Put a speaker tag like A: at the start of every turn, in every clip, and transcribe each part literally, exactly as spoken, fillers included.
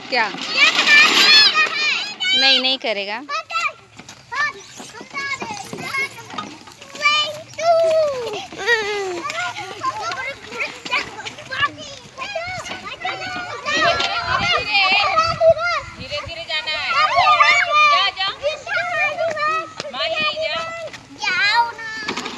A: क्या? नहीं नहीं करेगा।
B: धीरे धीरे जाना है। जा जा माली जा। जाओ ना।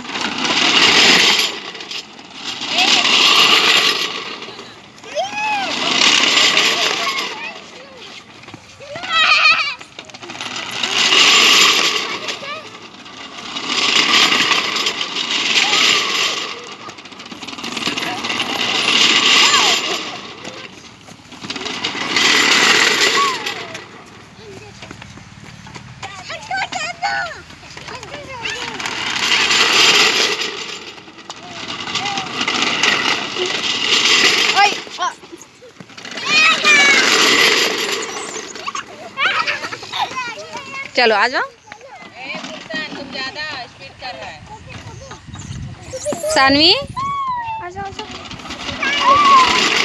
A: चलो आ जाओ।
B: तुम ज्यादा स्पीड कर रहा है।
A: सानवी आ जाओ आ जाओ।